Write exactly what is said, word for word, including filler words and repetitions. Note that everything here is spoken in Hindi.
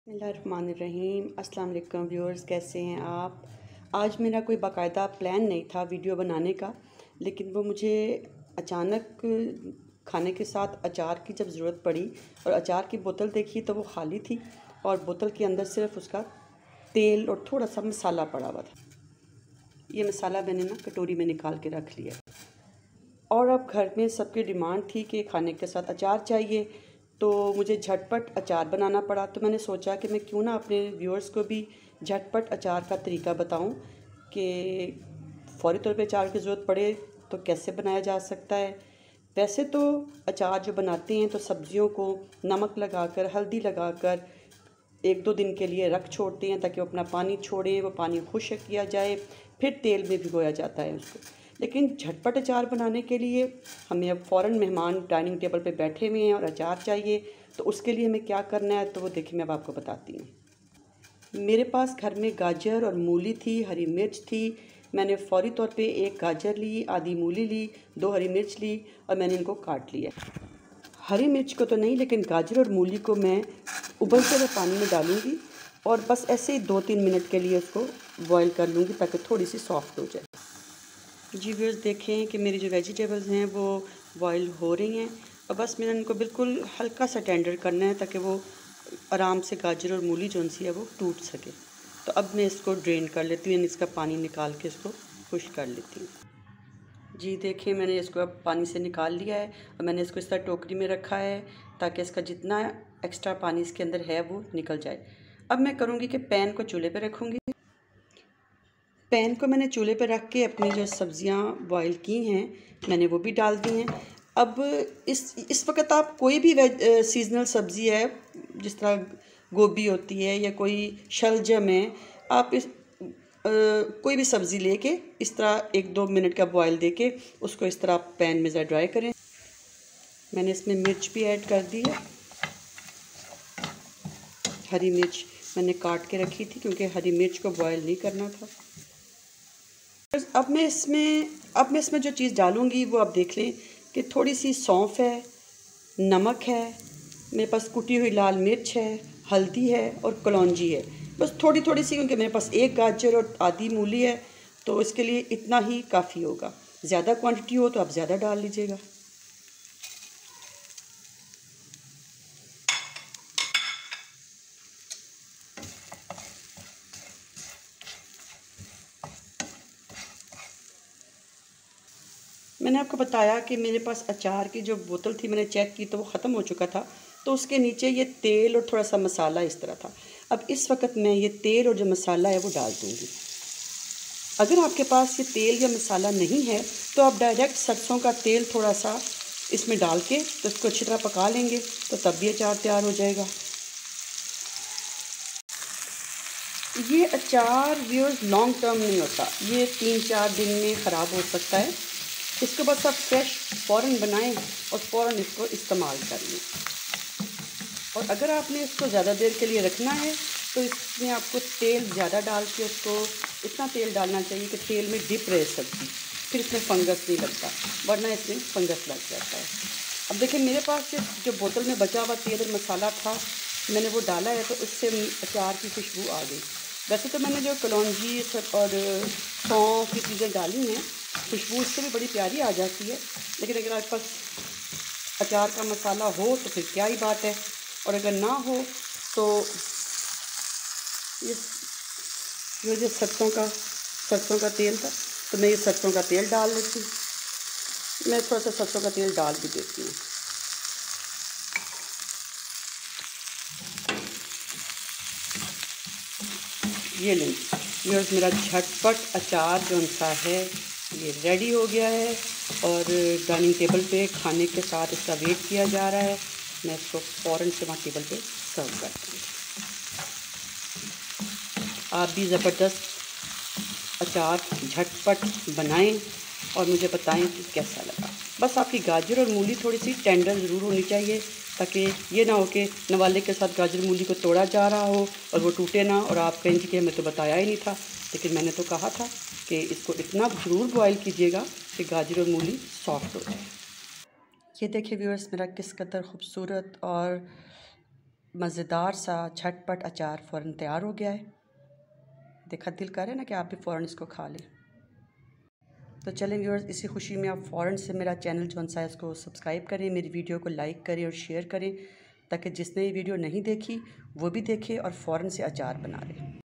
बिस्मिल्लाहिर्रहमानिर्रहीम। अस्सलाम वालेकुम व्यूअर्स, कैसे हैं आप। आज मेरा कोई बाकायदा प्लान नहीं था वीडियो बनाने का, लेकिन वो मुझे अचानक खाने के साथ अचार की जब ज़रूरत पड़ी और अचार की बोतल देखी तो वो खाली थी और बोतल के अंदर सिर्फ उसका तेल और थोड़ा सा मसाला पड़ा हुआ था। ये मसाला मैंने ना कटोरी में निकाल के रख लिया और अब घर में सबकी डिमांड थी कि खाने के साथ अचार चाहिए, तो मुझे झटपट अचार बनाना पड़ा। तो मैंने सोचा कि मैं क्यों ना अपने व्यूअर्स को भी झटपट अचार का तरीका बताऊं कि फ़ौरी तौर पे अचार की ज़रूरत पड़े तो कैसे बनाया जा सकता है। वैसे तो अचार जो बनाते हैं तो सब्ज़ियों को नमक लगाकर, हल्दी लगाकर एक दो दिन के लिए रख छोड़ते हैं ताकि वो अपना पानी छोड़े, वो पानी खुश्क किया जाए, फिर तेल में भिगोया जाता है उसको। लेकिन झटपट अचार बनाने के लिए हमें अब फ़ौरन मेहमान डाइनिंग टेबल पे बैठे हुए हैं और अचार चाहिए, तो उसके लिए हमें क्या करना है तो वो देखिए मैं अब आपको बताती हूँ। मेरे पास घर में गाजर और मूली थी, हरी मिर्च थी। मैंने फ़ौरी तौर पे एक गाजर ली, आधी मूली ली, दो हरी मिर्च ली और मैंने इनको काट लिया। हरी मिर्च को तो नहीं, लेकिन गाजर और मूली को मैं उबलते हुए पानी में डालूँगी और बस ऐसे ही दो तीन मिनट के लिए उसको बॉईल कर लूँगी ताकि थोड़ी सी सॉफ्ट हो जाए। जी व्यूअर्स, देखें कि मेरी जो वेजिटेबल्स हैं वो बॉईल हो रही हैं और बस मैंने इनको बिल्कुल हल्का सा टेंडर करना है ताकि वो आराम से गाजर और मूली जो सी है वो टूट सके। तो अब मैं इसको ड्रेन कर लेती हूँ, इसका पानी निकाल के इसको खुश्क कर लेती हूँ। जी देखिए, मैंने इसको अब पानी से निकाल लिया है और मैंने इसको इस तरह टोकरी में रखा है ताकि इसका जितना एक्स्ट्रा पानी इसके अंदर है वो निकल जाए। अब मैं करूँगी कि पैन को चूल्हे पर रखूँगी। पैन को मैंने चूल्हे पर रख के अपनी जो सब्ज़ियाँ बॉईल की हैं मैंने वो भी डाल दी हैं। अब इस इस वक्त आप कोई भी वेज सीजनल सब्ज़ी है, जिस तरह गोभी होती है या कोई शलजम है, आप इस आ, कोई भी सब्ज़ी लेके इस तरह एक दो मिनट का बॉईल देके उसको इस तरह पैन में ज़रा ड्राई करें। मैंने इसमें मिर्च भी ऐड कर दी है। हरी मिर्च मैंने काट के रखी थी क्योंकि हरी मिर्च को बॉईल नहीं करना था। अब मैं इसमें अब मैं इसमें जो चीज़ डालूँगी वो आप देख लें कि थोड़ी सी सौंफ है, नमक है, मेरे पास कुटी हुई लाल मिर्च है, हल्दी है और कलौंजी है। बस थोड़ी थोड़ी सी, क्योंकि मेरे पास एक गाजर और आधी मूली है तो इसके लिए इतना ही काफ़ी होगा। ज़्यादा क्वांटिटी हो तो आप ज़्यादा डाल लीजिएगा। मैंने आपको बताया कि मेरे पास अचार की जो बोतल थी, मैंने चेक की तो वो ख़त्म हो चुका था, तो उसके नीचे ये तेल और थोड़ा सा मसाला इस तरह था। अब इस वक्त मैं ये तेल और जो मसाला है वो डाल दूँगी। अगर आपके पास ये तेल या मसाला नहीं है तो आप डायरेक्ट सरसों का तेल थोड़ा सा इसमें डाल के तो इसको अच्छी तरह पका लेंगे तो तब भी अचार तैयार हो जाएगा। ये अचार व्यूअर्स लॉन्ग टर्म नहीं होता, ये तीन चार दिन में ख़राब हो सकता है। इसको बस आप फ्रेश फ़ौरन बनाएं और फ़ौरन इसको इस्तेमाल कर लें। और अगर आपने इसको ज़्यादा देर के लिए रखना है तो इसमें आपको तेल ज़्यादा डाल के उसको इतना तेल डालना चाहिए कि तेल में डिप रहे सब्ज़ी, फिर इसमें फंगस नहीं लगता, वरना इसमें फंगस लग जाता है। अब देखिए, मेरे पास जो बोतल में बचा हुआ तेल और मसाला था मैंने वो डाला है तो उससे अचार की खुशबू आ गई। वैसे तो मैंने जो कलौंजी और सौंफ की चीज़ें डाली हैं, खुशबू उससे भी बड़ी प्यारी आ जाती है। लेकिन अगर आपके पास अचार का मसाला हो तो फिर क्या ही बात है, और अगर ना हो तो ये जो जो सरसों का सरसों का तेल था तो मैं ये सरसों का तेल डाल लेती हूँ। मैं थोड़ा सा सरसों का तेल डाल भी देती हूँ। ये लें ये मेरा झटपट अचार जो सा है ये रेडी हो गया है और डाइनिंग टेबल पे खाने के साथ इसका वेट किया जा रहा है। मैं इसको फ़ौरन से वहाँ टेबल पे सर्व करती हूँ। आप भी ज़बरदस्त अचार झटपट बनाएं और मुझे बताएं कि कैसा लगा। बस आपकी गाजर और मूली थोड़ी सी टेंडर ज़रूर होनी चाहिए ताकि ये ना हो कि नवाले के साथ गाजर मूली को तोड़ा जा रहा हो और वो टूटे ना और आप कहें कि हमें तो बताया ही नहीं था। लेकिन मैंने तो कहा था कि इसको इतना ज़रूर बॉईल कीजिएगा कि गाजर और मूली सॉफ्ट हो जाए। ये देखिए व्यूअर्स, मेरा किस कदर ख़ूबसूरत और मज़ेदार सा झटपट अचार फ़ौरन तैयार हो गया है। देखा दिल करे ना कि आप भी फ़ौरन इसको खा लें। तो चलें व्यूअर्स, इसी खुशी में आप फ़ौरन से मेरा चैनल जो है इसको सब्सक्राइब करें, मेरी वीडियो को लाइक करें और शेयर करें, ताकि जिसने ये वीडियो नहीं देखी वो भी देखे और फ़ौरन से अचार बना ले।